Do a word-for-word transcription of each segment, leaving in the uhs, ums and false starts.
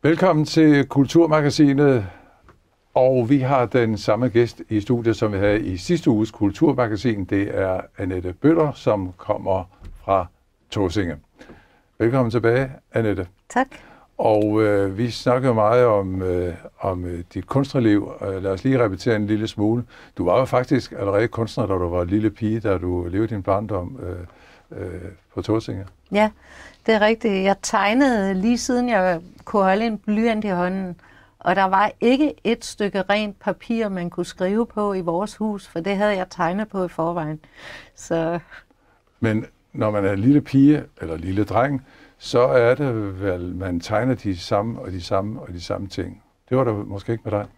Velkommen til Kulturmagasinet, og vi har den samme gæst i studiet, som vi havde i sidste uges Kulturmagasin. Det er Annette Bøtter, som kommer fra Tåsinge. Velkommen tilbage, Annette. Tak. Og øh, vi snakker meget om, øh, om øh, dit kunstnerliv. Lad os lige repetere en lille smule. Du var jo faktisk allerede kunstner, da du var en lille pige, da du levede din barndom øh, øh, på Tåsinge. Ja, det er rigtigt. Jeg tegnede lige siden jeg kunne holde en blyant i hånden. Og der var ikke et stykke rent papir, man kunne skrive på i vores hus, for det havde jeg tegnet på i forvejen. Så... Men når man er en lille pige eller lille dreng, så er det vel, man tegner de samme og de samme og de samme ting. Det var der måske ikke med dig?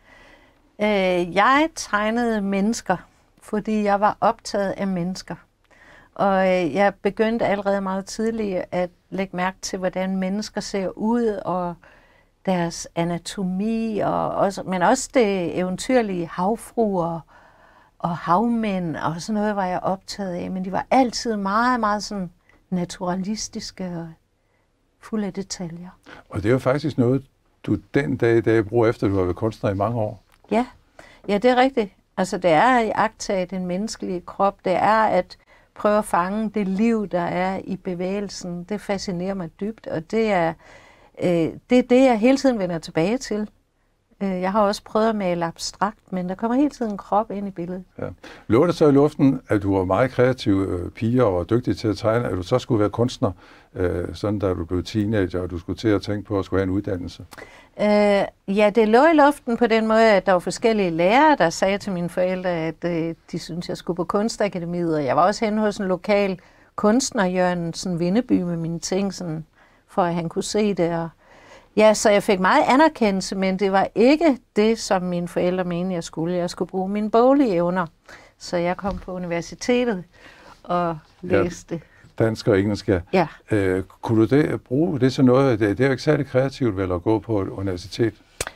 Øh, jeg tegnede mennesker, fordi jeg var optaget af mennesker. Og øh, jeg begyndte allerede meget tidligt at lægge mærke til, hvordan mennesker ser ud, og deres anatomi, og også, men også det eventyrlige havfruer og havmænd, og sådan noget var jeg optaget af. Men de var altid meget, meget sådan naturalistiske og fulde af detaljer. Og det er jo faktisk noget, du den dag i dag bruger efter, du har været kunstner i mange år. Ja, ja, det er rigtigt. Altså det er at iagttage den menneskelige krop. Det er at prøve at fange det liv, der er i bevægelsen. Det fascinerer mig dybt, og det er øh, det, er det, jeg hele tiden vender tilbage til. Øh, jeg har også prøvet at male abstrakt, men der kommer hele tiden en krop ind i billedet. Ja. Lå det så i luften, at du var meget kreativ øh, pige og var dygtig til at tegne, at du så skulle være kunstner, øh, sådan da du blev teenager, og du skulle til at tænke på at skulle have en uddannelse? Øh, ja, det lå i luften på den måde, at der var forskellige lærere, der sagde til mine forældre, at øh, de syntes, jeg skulle på Kunstakademiet, og jeg var også henne hos en lokal kunstner, Jørgensen Vindeby, med mine ting, sådan, for at han kunne se det. Og ja, så jeg fik meget anerkendelse, men det var ikke det, som mine forældre mente, jeg skulle. Jeg skulle bruge mine boglige evner, så jeg kom på universitetet og læste. Ja. Dansk og engelsk, ja. ja. Øh, kunne du det, bruge det til noget? Det, det er jo ikke særlig kreativt vel at gå på et universitet?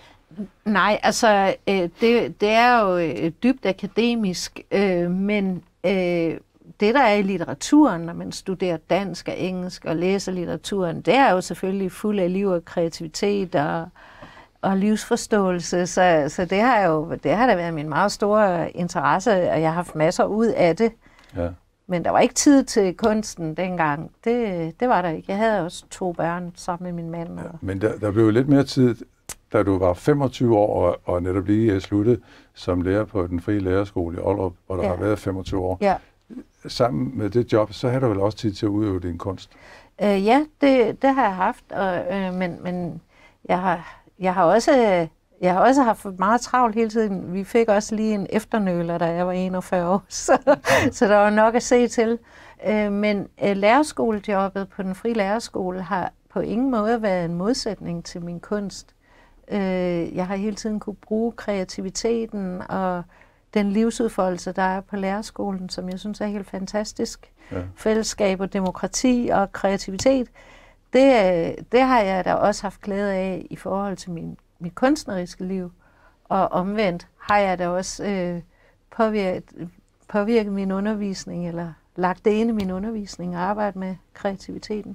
Nej, altså øh, det, det er jo øh, dybt akademisk, øh, men øh, det der er i litteraturen, når man studerer dansk og engelsk og læser litteraturen, det er jo selvfølgelig fuld af liv og kreativitet og, og livsforståelse, så, så det har jo det har da været min meget store interesse, og jeg har haft masser ud af det. Ja. Men der var ikke tid til kunsten dengang. Det, det var der ikke. Jeg havde også to børn sammen med min mand. Og... Ja, men der, der blev lidt mere tid, da du var femogtyve år og, og netop lige sluttet som lærer på den frie lærerskole i Ollerup, hvor der ja. har været femogtyve år. Ja. Sammen med det job, så har du vel også tid til at udøve din kunst? Øh, ja, det, det har jeg haft, og, øh, men, men jeg, har, jeg, har også, jeg har også haft meget travlt hele tiden. Vi fik også lige en efternøler, da jeg var enogfyrre år, så, så der var nok at se til. Øh, men øh, lærerskolejobbet på den frie lærerskole har på ingen måde været en modsætning til min kunst. Øh, jeg har hele tiden kunne bruge kreativiteten og den livsudfoldelse, der er på lærerskolen, som jeg synes er helt fantastisk. Ja. Fællesskab og demokrati og kreativitet, det, det har jeg da også haft glæde af i forhold til min, mit kunstneriske liv. Og omvendt har jeg da også øh, påvirket, påvirket min undervisning, eller lagt det ind i min undervisning og arbejdet med kreativiteten.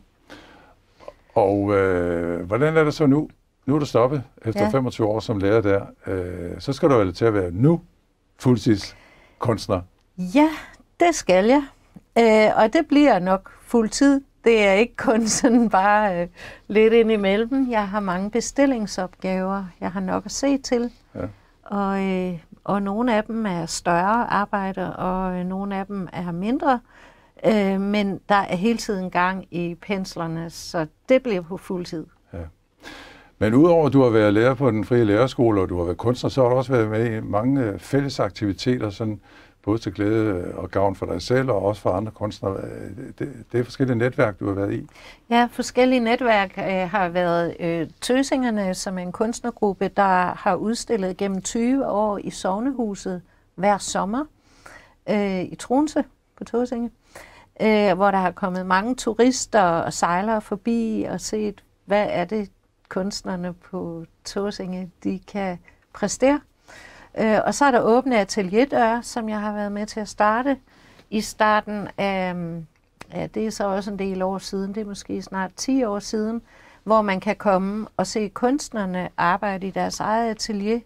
Og øh, hvordan er det så nu? Nu er du stoppet efter ja. femogtyve år som lærer der. Øh, så skal du vel til at være nu fuldtidskunstner? Ja, det skal jeg. Øh, og det bliver nok fuldtid. Det er ikke kun sådan bare øh, lidt ind imellem. Jeg har mange bestillingsopgaver, jeg har nok at se til. Ja. Og, øh, og nogle af dem er større arbejder, og øh, nogle af dem er mindre. Øh, men der er hele tiden gang i penslerne, så det bliver på fuldtid. Ja. Men udover at du har været lærer på den frie lærerskole, og du har været kunstner, så har du også været med i mange fælles aktiviteter, sådan, både til glæde og gavn for dig selv, og også for andre kunstnere. Det, det er forskellige netværk, du har været i. Ja, forskellige netværk øh, har været øh, Tøsingerne, som er en kunstnergruppe, der har udstillet gennem tyve år i Sognehuset hver sommer øh, i Troense på Tåsinge, øh, hvor der har kommet mange turister og sejlere forbi og set, hvad er det, kunstnerne på Tåsinge, de kan præstere. Øh, og så er der åbne atelierdøre, som jeg har været med til at starte i starten af, ja, det er så også en del år siden, det er måske snart ti år siden, hvor man kan komme og se kunstnerne arbejde i deres eget atelier,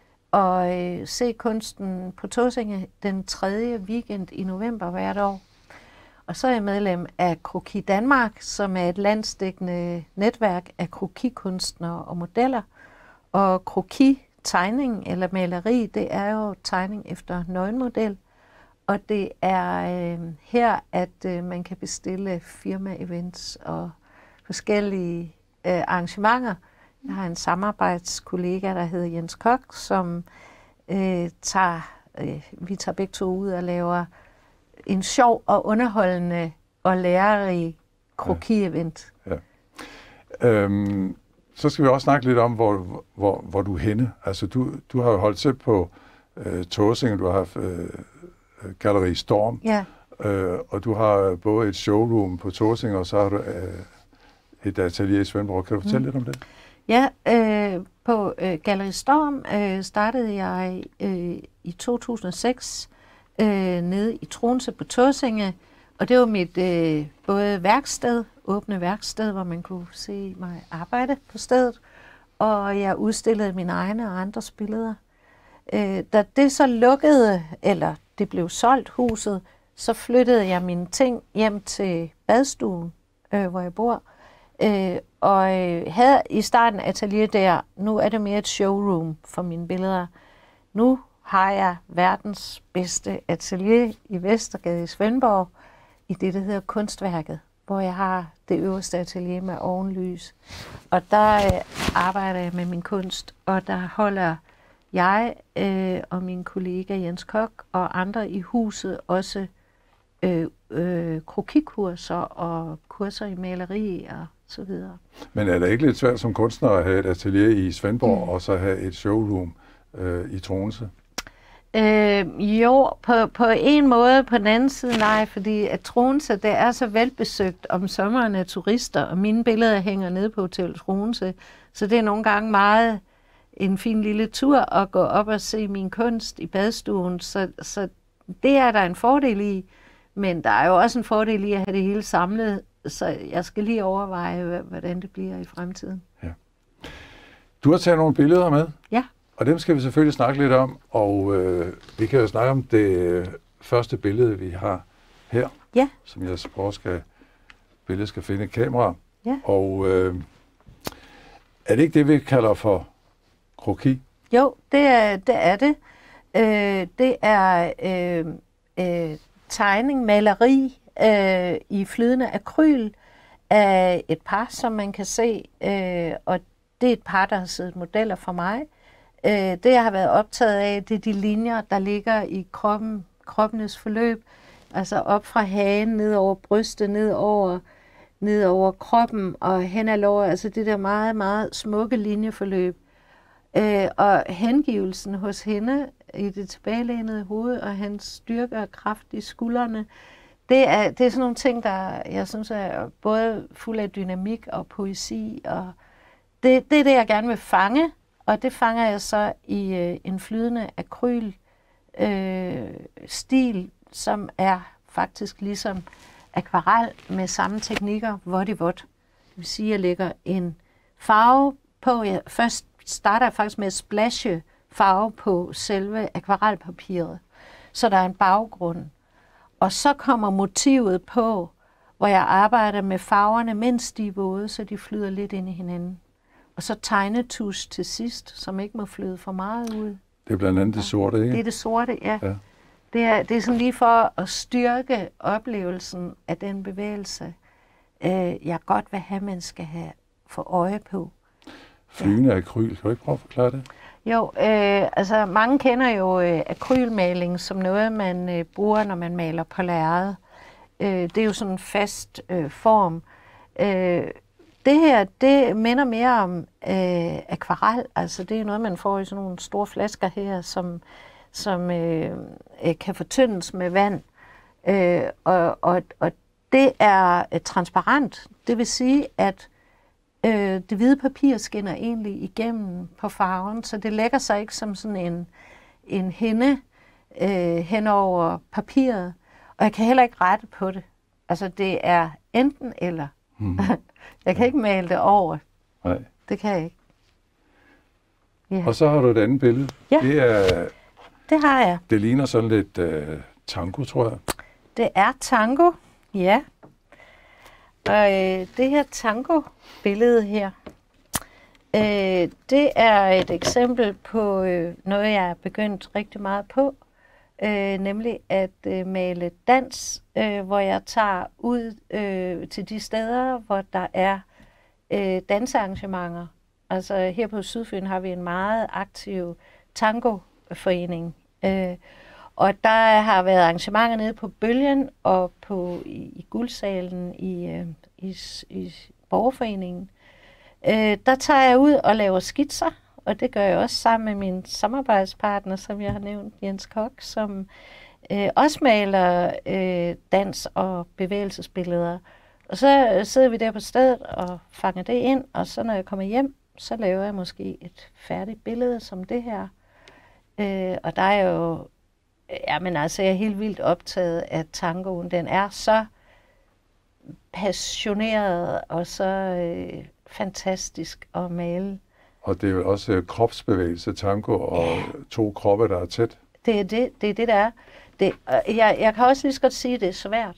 og øh, se kunsten på Tåsinge den tredje weekend i november hvert år. Og så er jeg medlem af Kroki Danmark, som er et landsdækkende netværk af krokikunstnere og modeller. Og kroki, tegning eller maleri, det er jo tegning efter nøgenmodel. Og det er øh, her, at øh, man kan bestille firma-events og forskellige øh, arrangementer. Jeg har en samarbejdskollega, der hedder Jens Kok, som øh, tager, øh, vi tager begge to ud og laver en sjov og underholdende og lærerig kroki-event. Ja. Ja. Øhm, så skal vi også snakke lidt om, hvor, hvor, hvor du er henne. Altså, du, du har jo holdt til på øh, Tåsinge, du har haft øh, Galleri Storm, Ja. øh, og du har både et showroom på Tåsinge, og så har du øh, et atelier i Svendborg. Kan du fortælle mm. lidt om det? Ja, øh, på øh, Galleri Storm øh, startede jeg øh, i to tusind og seks øh, nede i Troense på Tåsinge, og det var mit øh, både værksted, åbne værksted, hvor man kunne se mig arbejde på stedet, og jeg udstillede mine egne og andres billeder. Øh, da det så lukkede, eller det blev solgt huset, så flyttede jeg mine ting hjem til badstuen, øh, hvor jeg bor, øh, og øh, havde i starten atelier der. Nu er det mere et showroom for mine billeder. Nu har jeg verdens bedste atelier i Vestergade i Svendborg, i det, der hedder Kunstværket, hvor jeg har det øverste atelier med ovenlys. Og der øh, arbejder jeg med min kunst, og der holder jeg øh, og min kollega Jens Kok og andre i huset også øh, øh, krokikurser og kurser i maleri og så videre. Men er det ikke lidt svært som kunstner at have et atelier i Svendborg mm. og så have et showroom øh, i Troense? Øh, jo, på, på en måde, på den anden side nej, fordi at Troense, det er så velbesøgt om sommeren af turister, og mine billeder hænger nede på Hotel Troense, så det er nogle gange meget en fin lille tur at gå op og se min kunst i badstuen, så, så det er der en fordel i, men der er jo også en fordel i at have det hele samlet, så jeg skal lige overveje, hvordan det bliver i fremtiden. Ja. Du har taget nogle billeder med. Ja. Og dem skal vi selvfølgelig snakke lidt om, og øh, vi kan jo snakke om det øh, første billede, vi har her, ja. som jeg så skal, billedet skal finde kamera. Ja. Og øh, er det ikke det, vi kalder for kroki? Jo, det er det. Er det. Øh, det er øh, øh, tegning, maleri øh, i flydende akryl af et par, som man kan se, øh, og det er et par, der har siddet modeller for mig. Det, jeg har været optaget af, det er de linjer, der ligger i kroppen, kroppenes forløb. Altså op fra hagen, ned over brystet, ned over, ned over kroppen og hen ad låret. Altså det der meget, meget smukke linjeforløb. Øh, og hengivelsen hos hende i det tilbagelænede hoved og hans styrke og kraft i skuldrene, det er, det er sådan nogle ting, der jeg synes er både fuld af dynamik og poesi. Og det, det er det, jeg gerne vil fange. Og det fanger jeg så i øh, en flydende akryl øh, stil, som er faktisk ligesom akvarel med samme teknikker, vådt i vådt. Det vil sige, at jeg lægger en farve på. Jeg først starter jeg faktisk med at splashe farve på selve akvarelpapiret, så der er en baggrund. Og så kommer motivet på, hvor jeg arbejder med farverne, mens de er våde, så de flyder lidt ind i hinanden. Og så tegnetusch til sidst, som ikke må flyde for meget ud. Det er blandt andet det sorte, ikke? Det er det sorte, ja. ja. Det, er, det er sådan lige for at styrke oplevelsen af den bevægelse, øh, jeg godt vil have, man skal have for øje på. Flydende ja. akryl, kan du ikke prøve at forklare det? Jo, øh, altså mange kender jo øh, akrylmaling som noget, man øh, bruger, når man maler på lærred. Øh, det er jo sådan en fast øh, form. Øh, Det her, det minder mere om øh, akvarel. Altså det er noget, man får i sådan nogle store flasker her, som, som øh, kan fortyndes med vand. Øh, og, og, og det er øh, transparent. Det vil sige, at øh, det hvide papir skinner egentlig igennem på farven, så det lægger sig ikke som sådan en, en hinde øh, hen over papiret. Og jeg kan heller ikke rette på det. Altså det er enten eller. Mm. Jeg kan ikke male det over. Nej. Det kan jeg ikke. Ja. Og så har du et andet billede. Ja, det, er, det har jeg. Det ligner sådan lidt uh, tango, tror jeg. Det er tango, ja. Og øh, det her tango-billede her, øh, det er et eksempel på øh, noget, jeg er begyndt rigtig meget på. Øh, nemlig at øh, male dans, øh, hvor jeg tager ud øh, til de steder, hvor der er øh, dansearrangementer. Altså her på Sydfyn har vi en meget aktiv tangoforening. Øh, og der har været arrangementer nede på Bølgen og på, i, i Guldsalen i, øh, i, i Borgerforeningen. Øh, der tager jeg ud og laver skitser, og det gør jeg også sammen med min samarbejdspartner, som jeg har nævnt, Jens Kok, som øh, også maler øh, dans- og bevægelsesbilleder. Og så øh, sidder vi der på stedet og fanger det ind, og så når jeg kommer hjem, så laver jeg måske et færdigt billede som det her. Øh, og der er jo, ja, men altså jeg er helt vildt optaget af tangoen. Den er så passioneret og så øh, fantastisk at male. Og det er jo også øh, kropsbevægelse, tango og ja. to kroppe, der er tæt. Det er det, det, er det der er. Det, jeg, jeg kan også lige så godt sige, at det er svært.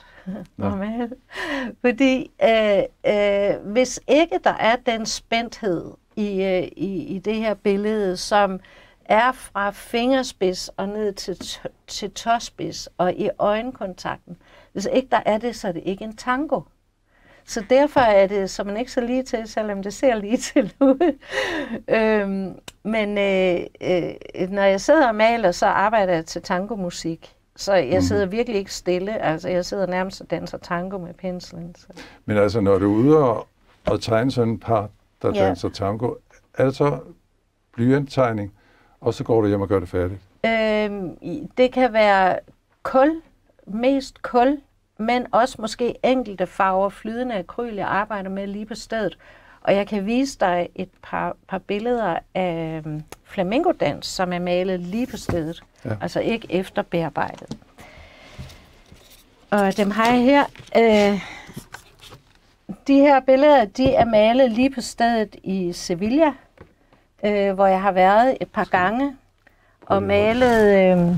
Fordi øh, øh, hvis ikke der er den spændthed i, øh, i, i det her billede, som er fra fingerspids og ned til, til tåspids og i øjenkontakten, hvis ikke der er det, så er det ikke en tango. Så derfor er det, så man ikke så lige til, selvom det ser lige til ud. øhm, men øh, øh, når jeg sidder og maler, så arbejder jeg til tangomusik. Så jeg sidder mm. virkelig ikke stille. Altså, jeg sidder nærmest og danser tango med penslen. Så. Men altså, når du er ude og, og tegner sådan et par, der ja. danser tango, er det så blyanttegning, og så går du hjem og gør det færdigt? Øhm, det kan være kul, mest kul, men også måske enkelte farver, flydende akryl, jeg arbejder med lige på stedet. Og jeg kan vise dig et par, par billeder af um, flamingodans, som er malet lige på stedet. Ja. Altså ikke efterbearbejdet. Og dem har jeg her. Øh, de her billeder, de er malet lige på stedet i Sevilla, øh, hvor jeg har været et par gange og malet... Øh,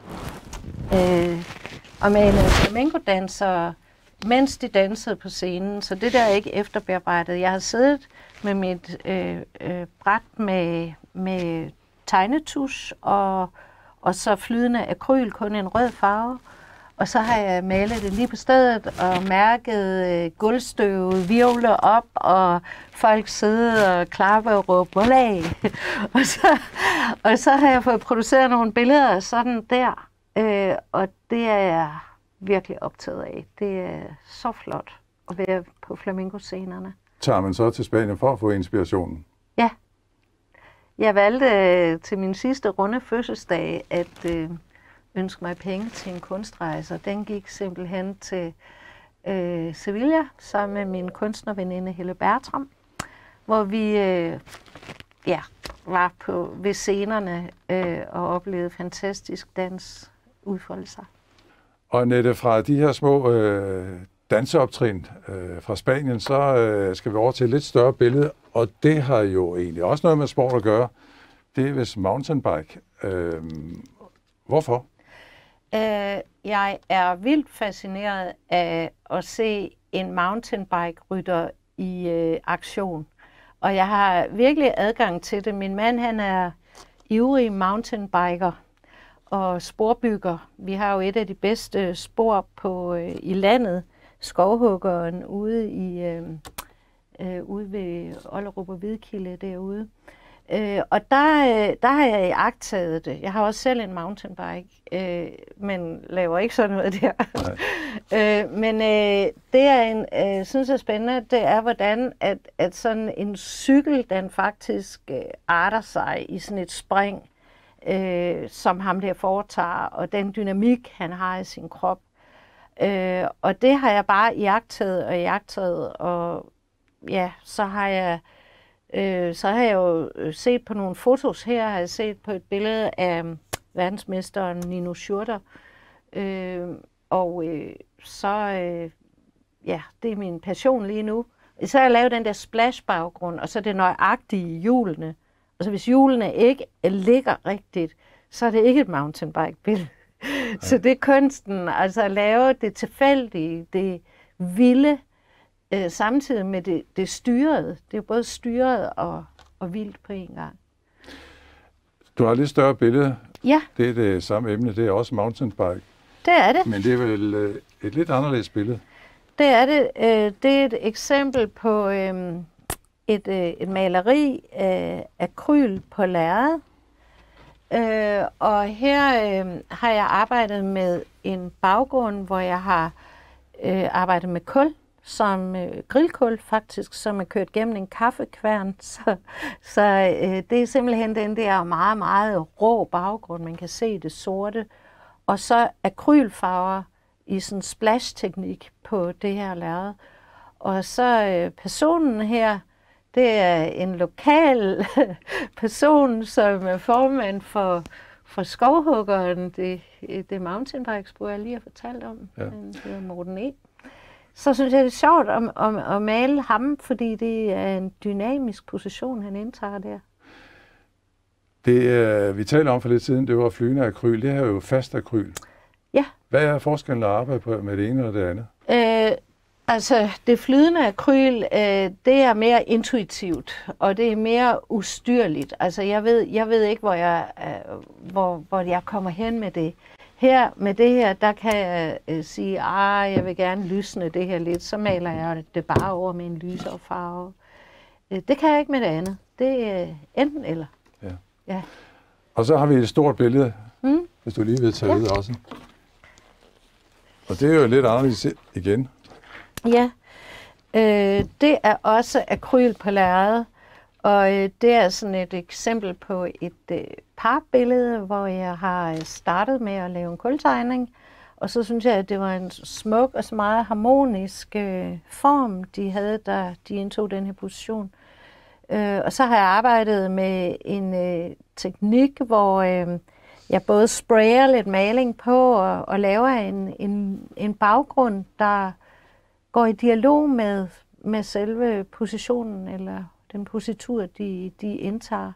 øh, og malede flamenco-dansere, mens de dansede på scenen. Så det der er ikke efterbearbejdet. Jeg har siddet med mit øh, øh, bræt med, med tegnetusch og, og så flydende akryl, kun en rød farve. Og så har jeg malet det lige på stedet og mærket øh, guldstøvet virvle op, og folk sidde og klappe og råbe volley. og, så, og så har jeg fået produceret nogle billeder sådan der. Øh, og det er jeg virkelig optaget af. Det er så flot at være på flamenco-scenerne. Tager man så til Spanien for at få inspirationen? Ja. Jeg valgte øh, til min sidste runde fødselsdag at øh, ønske mig penge til en kunstrejse. Den gik simpelthen til øh, Sevilla sammen med min kunstnerveninde Helle Bertram, hvor vi øh, ja, var på, ved scenerne øh, og oplevede fantastisk dans udfolde sig. Og Annette, fra de her små øh, danseoptrin øh, fra Spanien, så øh, skal vi over til et lidt større billede, og det har jo egentlig også noget med sport at gøre. Det er vist mountainbike. Øh, hvorfor? Øh, jeg er vildt fascineret af at se en mountainbike-rytter i øh, aktion. Og jeg har virkelig adgang til det. Min mand, han er ivrig mountainbiker og sporbygger. Vi har jo et af de bedste spor på øh, i landet, Skovhuggeren, ude i øh, øh, ude ved Ollerup og Hvidkilde derude. Øh, og der, øh, der har jeg iagttaget det. Jeg har også selv en mountainbike, øh, men laver ikke sådan noget der. øh, men øh, det jeg en, øh, synes er spændende, det er, hvordan at, at sådan en cykel, den faktisk øh, arter sig i sådan et spring, øh, som ham der foretager, og den dynamik, han har i sin krop. Øh, og det har jeg bare iagttaget og iagttaget, og ja, så har jeg øh, så har jeg jo set på nogle fotos her, har jeg set på et billede af verdensmesteren Nino Schurter, øh, og øh, så, øh, ja, det er min passion lige nu, Så har jeg lavet den der splash-baggrund, og så det nøjagtige hjulene. Og så hvis hjulene ikke ligger rigtigt, så er det ikke et mountainbike-billede. Ja. Så det er kunsten, altså at lave det tilfældige, det vilde, øh, samtidig med det, det styrede. Det er jo både styret og, og vildt på en gang. Du har et lidt større billede. Ja. Det er det samme emne, det er også mountainbike. Det er det. Men det er vel øh, et lidt anderledes billede. Det er det. Øh, det er et eksempel på øh, et, øh, et maleri af akryl på lærred. Øh, og her øh, har jeg arbejdet med en baggrund, hvor jeg har øh, arbejdet med kul, som øh, grillkul faktisk, som er kørt gennem en kaffekværn. Så, så øh, det er simpelthen den der meget, meget rå baggrund. Man kan se det sorte. Og så akrylfarver i sådan en splash-teknik på det her lærred. Og så øh, personen her, det er en lokal person, som er formand for, for Skovhuggeren, det, det mountainbike-spor, jeg lige har fortalt om. Ja. Han hedder Morten E. Så synes jeg, det er sjovt at, at, at male ham, fordi det er en dynamisk position, han indtager der. Det, vi talte om for lidt siden, det var flydende akryl. Det her er jo fast akryl. Ja. Hvad er forskellen at arbejde på med det ene og det andet? Øh, altså, det flydende akryl, øh, det er mere intuitivt, og det er mere ustyrligt. Altså, jeg ved, jeg ved ikke, hvor jeg, øh, hvor, hvor jeg kommer hen med det. Her, med det her, der kan jeg øh, sige, at jeg vil gerne lysne det her lidt, så maler jeg det bare over med en lysere farve. Øh, det kan jeg ikke med det andet. Det er enten eller. Ja. Ja. Og så har vi et stort billede, mm. hvis du lige vil tage ja. ud også. Og det er jo lidt anderledes igen. Ja, øh, det er også akryl på lærred, og øh, det er sådan et eksempel på et øh, parbillede, hvor jeg har startet med at lave en kultegning, og så synes jeg, at det var en smuk og så meget harmonisk øh, form, de havde, da de indtog den her position. Øh, og så har jeg arbejdet med en øh, teknik, hvor øh, jeg både sprayer lidt maling på og, og laver en, en, en baggrund, der går i dialog med, med selve positionen eller den positur, de, de indtager.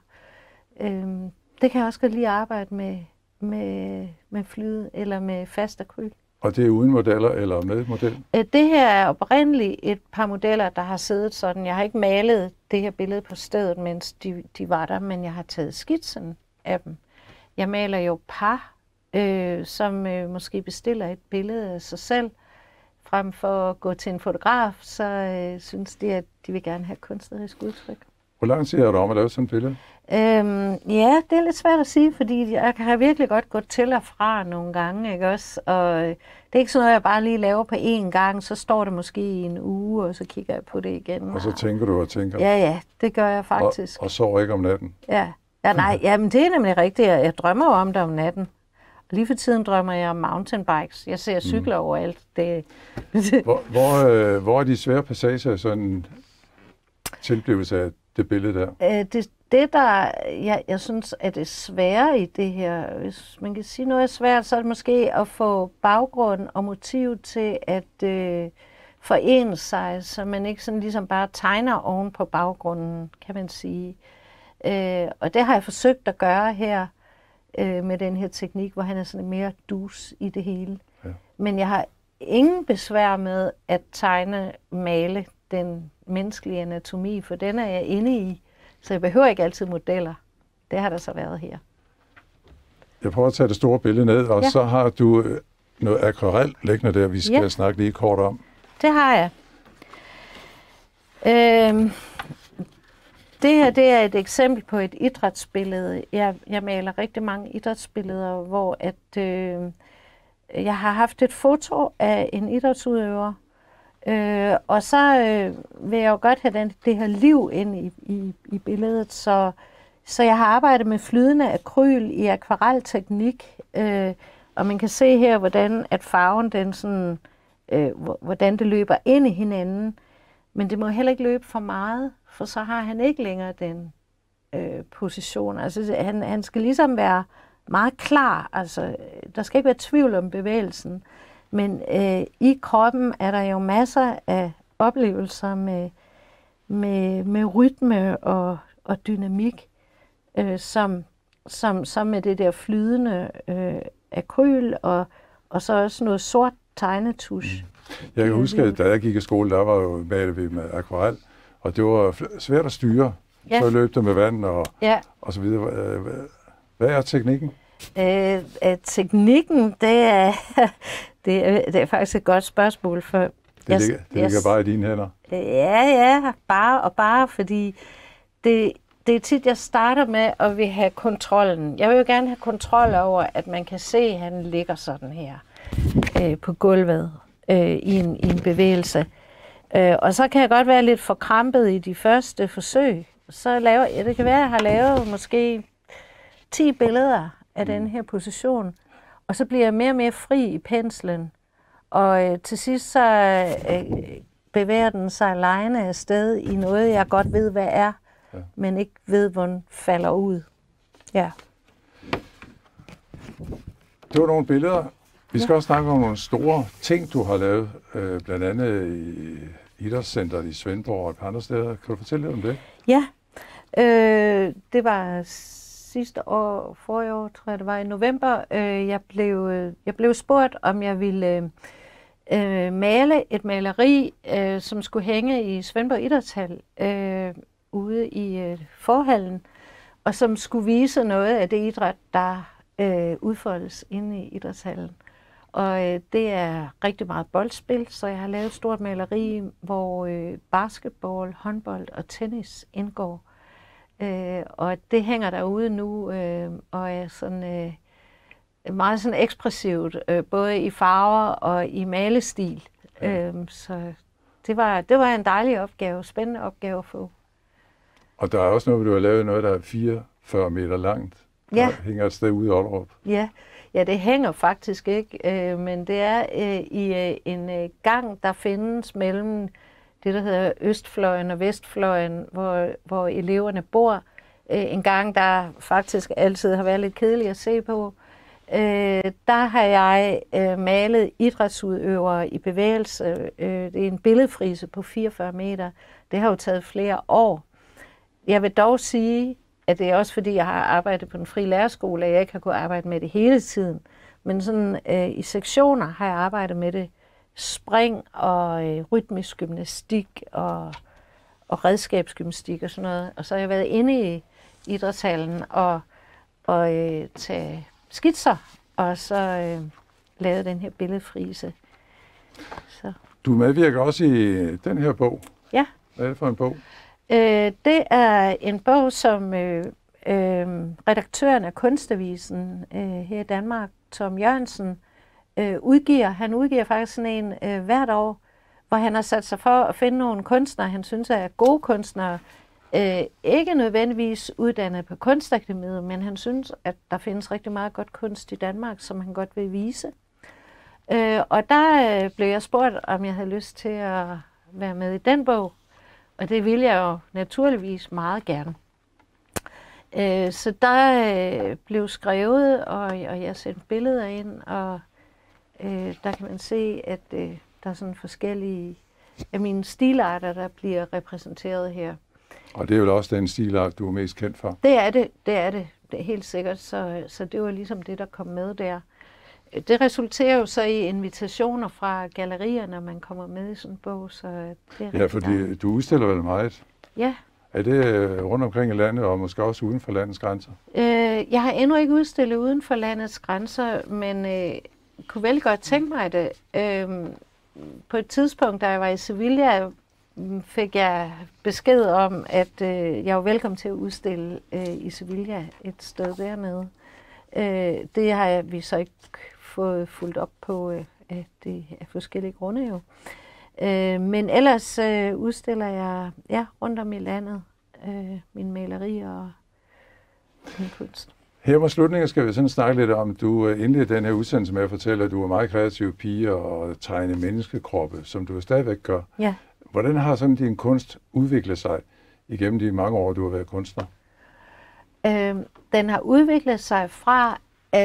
Øhm, det kan jeg også godt lige arbejde med, med, med flyd eller med fast akryl. Og det er uden modeller eller med model? Det her er oprindeligt et par modeller, der har siddet sådan. Jeg har ikke malet det her billede på stedet, mens de, de var der, men jeg har taget skitsen af dem. Jeg maler jo par, øh, som øh, måske bestiller et billede af sig selv. Frem for at gå til en fotograf, så øh, synes de, at de vil gerne have kunstnerisk udtryk. Hvor lang tid har du om at lave sådan et billede? Øhm, ja, det er lidt svært at sige, fordi jeg kan virkelig godt gå til og fra nogle gange, ikke også? Og det er ikke sådan noget, jeg bare lige laver på én gang, så står det måske i en uge, og så kigger jeg på det igen. Og så tænker du og tænker? Ja, ja, det gør jeg faktisk. Og, og sover ikke om natten? Ja, ja nej, jamen det er nemlig rigtigt. Jeg, jeg drømmer om det om natten. Lige for tiden drømmer jeg om mountainbikes. Jeg ser cykler mm. overalt. Det... hvor, hvor, øh, hvor er de svære passager sådan en tilblivelse af det billede der? Æ, det, det der, jeg, jeg synes, er det svære i det her, hvis man kan sige noget er svært, så er det måske at få baggrund og motiv til at øh, forene sig, så man ikke sådan ligesom bare tegner oven på baggrunden, kan man sige. Øh, og det har jeg forsøgt at gøre her, med den her teknik, hvor han er sådan mere dus i det hele. Ja. Men jeg har ingen besvær med at tegne, male den menneskelige anatomi, for den er jeg inde i, så jeg behøver ikke altid modeller. Det har der så været her. Jeg prøver at tage det store billede ned, og ja. så har du noget akvarel liggende der, vi skal ja. snakke lige kort om. Det har jeg. Øhm, Det her det er et eksempel på et idrætsbillede. Jeg, jeg maler rigtig mange idrætsbilleder, hvor at, øh, jeg har haft et foto af en idrætsudøver, øh, og så øh, vil jeg jo godt have den, det her liv ind i, i, i billedet. Så, så jeg har arbejdet med flydende akryl i akvarelteknik, øh, og man kan se her, hvordan at farven, den sådan, øh, hvordan det løber ind i hinanden. Men det må heller ikke løbe for meget, for så har han ikke længere den øh, position. Altså, han, han skal ligesom være meget klar. Altså, der skal ikke være tvivl om bevægelsen. Men øh, i kroppen er der jo masser af oplevelser med, med, med rytme og, og dynamik, øh, som, som, som med det der flydende øh, akryl, og, og så også noget sort tegnetusch. Mm. Jeg kan huske, at da jeg gik i skole, der var jo malet vi med akvarel, og det var svært at styre. Ja. Så løb det med vand og, ja. og så videre. Hvad er teknikken? Øh, teknikken, det er, det, er, det er faktisk et godt spørgsmål. For det jeg, ligger, det ligger jeg, bare i dine hænder? Ja, ja, bare og bare, fordi det, det er tit, jeg starter med at vil have kontrollen. Jeg vil jo gerne have kontrol over, at man kan se, at han ligger sådan her øh, på gulvet øh, i, en, i en bevægelse. Øh, og så kan jeg godt være lidt forkrampet i de første forsøg. Så laver, ja, det kan være, at jeg har lavet måske ti billeder af den her position, og så bliver jeg mere og mere fri i penslen. Og øh, til sidst så øh, bevæger den sig alene afsted i noget, jeg godt ved, hvad er, ja. men ikke ved, hvor den falder ud. Ja. Det var nogle billeder. Vi skal ja. også snakke om nogle store ting, du har lavet, øh, blandt andet i Idrætscenteret i Svendborg og et par andre steder. Kan du fortælle lidt om det? Ja, øh, det var sidste år, forrige år, tror jeg det var i november. Øh, jeg, blev, jeg blev spurgt, om jeg ville øh, male et maleri, øh, som skulle hænge i Svendborg Idrætshal øh, ude i øh, forhallen, og som skulle vise noget af det idræt, der øh, udfoldes inde i idrætshallen. Og øh, det er rigtig meget boldspil, så jeg har lavet et stort maleri, hvor øh, basketball, håndbold og tennis indgår. Øh, og det hænger derude nu, øh, og er sådan øh, meget sådan ekspressivt, øh, både i farver og i malestil. Ja. Øh, så det var, det var en dejlig opgave, spændende opgave at få. Og der er også noget, du har lavet noget, der er fireogfyrre meter langt, der ja. hænger et sted ude i Ollerup. Ja. Ja, det hænger faktisk ikke, øh, men det er øh, i øh, en øh, gang, der findes mellem det, der hedder Østfløjen og Vestfløjen, hvor, hvor eleverne bor. Øh, en gang, der faktisk altid har været lidt kedelig at se på. Øh, der har jeg øh, malet idrætsudøvere i bevægelse. Øh, det er en billedfrise på fireogfyrre meter. Det har jo taget flere år. Jeg vil dog sige, at det er også fordi, jeg har arbejdet på den frie lærerskole, at jeg ikke har kunnet arbejde med det hele tiden. Men sådan øh, i sektioner har jeg arbejdet med det. Spring og øh, rytmisk gymnastik og, og redskabsgymnastik og sådan noget. Og så har jeg været inde i idrætshallen og, og øh, tage skitser, og så øh, lavet den her billedfrise. Så. Du medvirker også i den her bog. Ja. Hvad er det for en bog? Øh, det er en bog, som øh, øh, redaktøren af Kunstavisen øh, her i Danmark, Tom Jørgensen, øh, udgiver. Han udgiver faktisk sådan en øh, hvert år, hvor han har sat sig for at finde nogle kunstnere, han synes er gode kunstnere. Øh, ikke nødvendigvis uddannet på Kunstakademiet, men han synes, at der findes rigtig meget godt kunst i Danmark, som han godt vil vise. Øh, og der øh, blev jeg spurgt, om jeg havde lyst til at være med i den bog. Og det ville jeg jo naturligvis meget gerne. Øh, så der øh, blev skrevet, og, og jeg sendte billeder ind, og øh, der kan man se, at øh, der er sådan forskellige af mine stilarter, der bliver repræsenteret her. Og det er jo også den stilart, du er mest kendt for? Det er det, det er det, det er helt sikkert. Så, så det var ligesom det, der kom med der. Det resulterer jo så i invitationer fra gallerier, når man kommer med i sådan en bog. Så det er ja, fordi dejligt. Du udstiller vel meget? Ja. Er det rundt omkring i landet, og måske også uden for landets grænser? Øh, jeg har endnu ikke udstillet uden for landets grænser, men øh, kunne vel godt tænke mig det. Øh, på et tidspunkt, da jeg var i Sevilla, fik jeg besked om, at øh, jeg var velkommen til at udstille øh, i Sevilla et sted dernede. Øh, det har vi så ikke fået fulgt op på øh, det af forskellige grunde jo. Øh, men ellers øh, udstiller jeg ja, rundt om i landet øh, mine malerier og min kunst. Her på slutningen skal vi sådan snakke lidt om, du indledte den her udsendelse med at fortælle, at du er meget kreativ pige og tegne menneskekroppe, som du stadigvæk gør. Ja. Hvordan har sådan din kunst udviklet sig igennem de mange år, du har været kunstner? Øh, den har udviklet sig fra, at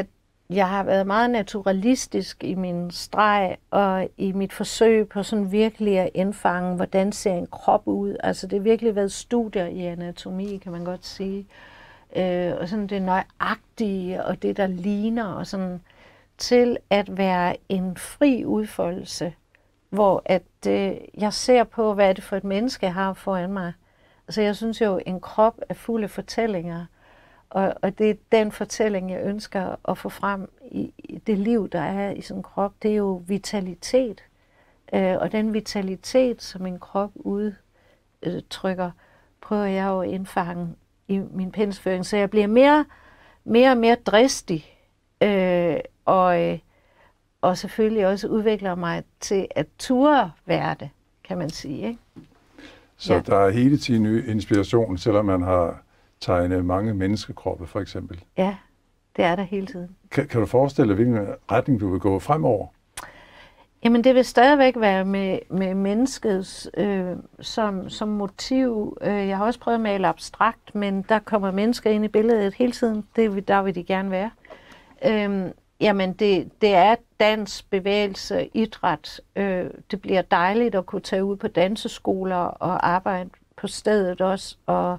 jeg har været meget naturalistisk i min streg og i mit forsøg på sådan virkelig at indfange, hvordan ser en krop ud. Altså det har virkelig været studier i anatomi, kan man godt sige. Øh, og sådan det nøjagtige og det, der ligner, og sådan til at være en fri udfoldelse, hvor at øh, jeg ser på, hvad er det for et menneske, jeg har foran mig. Altså jeg synes jo, en krop er fuld af fortællinger, og, og det er den fortælling, jeg ønsker at få frem i, i det liv, der er i sådan en krop. Det er jo vitalitet, øh, og den vitalitet, som en krop udtrykker, prøver jeg jo at indfange i min pensføring, så jeg bliver mere, mere og mere dristig, øh, og, øh, og selvfølgelig også udvikler mig til at ture være det, kan man sige, ikke? Så ja. Der er hele tiden ny inspiration, selvom man har tegnet mange menneskekroppe, for eksempel. Ja, det er der hele tiden. Kan, kan du forestille dig, hvilken retning du vil gå fremover? Jamen, det vil stadigvæk være med, med menneskets øh, som, som motiv. Jeg har også prøvet at male abstrakt, men der kommer mennesker ind i billedet hele tiden. Det, der vil de gerne være. Øhm, jamen, det, det er dans, bevægelse, idræt. Øh, det bliver dejligt at kunne tage ud på danseskoler og arbejde på stedet også, og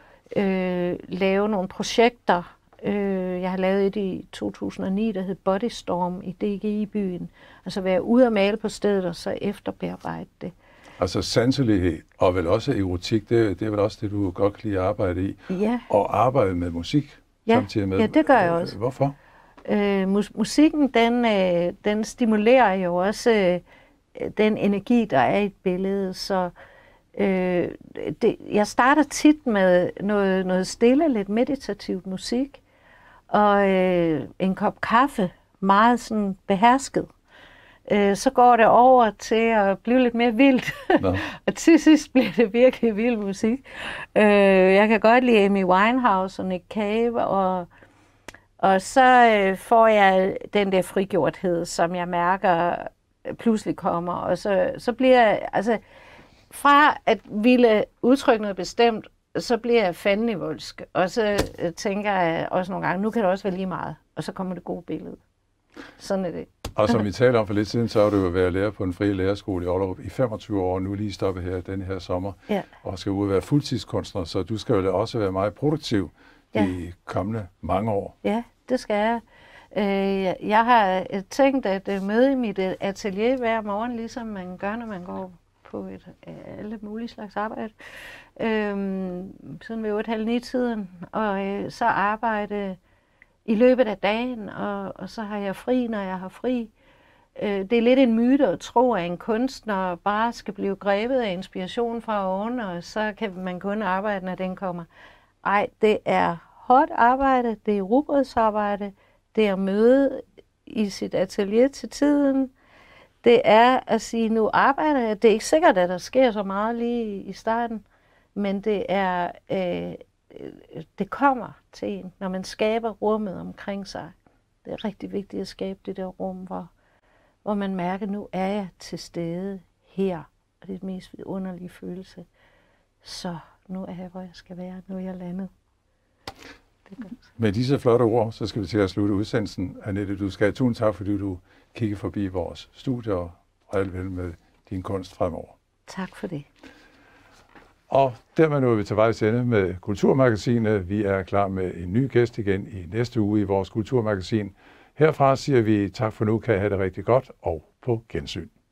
øh, lave nogle projekter. Øh, jeg har lavet et i to tusind og ni, der hed Bodystorm i D G I-byen. Altså være ude og male på stedet, og så efterbearbejde det. Altså sanselighed, og vel også erotik, det, det er vel også det, du godt kan lide at arbejde i. Ja. Og arbejde med musik ja. samtidig med. Ja, det gør jeg også. Hvorfor? Øh, mus- musikken, den, øh, den stimulerer jo også øh, den energi, der er i et billede. Så øh, det, jeg starter tit med noget, noget stille, lidt meditativt musik, og øh, en kop kaffe, meget sådan behersket. Øh, så går det over til at blive lidt mere vildt, no. og til sidst bliver det virkelig vild musik. Øh, jeg kan godt lide Amy Winehouse og Nick Cave, og, og så øh, får jeg den der frigjorthed, som jeg mærker pludselig kommer, og så, så bliver jeg, altså fra at ville udtrykke noget bestemt, så bliver jeg fandenivoldsk, og så tænker jeg også nogle gange, nu kan det også være lige meget, og så kommer det gode billede. Sådan er det. Og som vi talte om for lidt siden, så har du jo været lærer på en fri lærerskole i Ollerup i femogtyve år, nu lige stoppet her den her sommer, ja. og skal ud og være fuldtidskunstner, så du skal jo også være meget produktiv ja. de kommende mange år. Ja, det skal jeg. Jeg har tænkt at møde i mit atelier hver morgen, ligesom man gør, når man går på et, alle mulige slags arbejde. Øhm, sådan ved otte halv ni tiden, og øh, så arbejde i løbet af dagen, og, og så har jeg fri, når jeg har fri. Øh, det er lidt en myte at tro, at en kunstner bare skal blive grebet af inspiration fra oven, og så kan man kun arbejde, når den kommer. Ej, det er hårdt arbejde, det er rugbrødsarbejde, det er at møde i sit atelier til tiden. Det er at sige, nu arbejder jeg. Det er ikke sikkert, at der sker så meget lige i starten, men det er, øh, det kommer til en, når man skaber rummet omkring sig. Det er rigtig vigtigt at skabe det der rum, hvor, hvor man mærker, nu er jeg til stede her. Og det er den mest underlige følelse. Så nu er jeg, hvor jeg skal være. Nu er jeg landet. Med disse flotte ord, så skal vi til at slutte udsendelsen. Annette, du skal have tusind tak, fordi du kigger forbi vores studier og alt vel med din kunst fremover. Tak for det. Og dermed nu er vi til vejs ende med Kulturmagasinet. Vi er klar med en ny gæst igen i næste uge i vores Kulturmagasin. Herfra siger vi tak for nu, kan I have det rigtig godt og på gensyn.